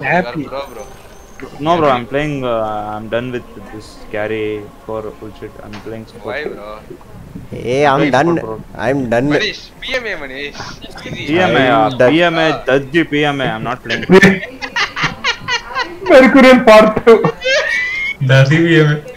Happy. Bro, bro. No, bro. I'm playing. I'm done with this carry for bullshit. I'm playing support. Why, bro? Hey, I'm I'm playing done. support, bro. I'm done. Manish, PMA, Manish. Easy. PMA, I'm done. PMA, Dhadhi PMA. I'm not playing. Mercurial part 2. Dhadhi PMA.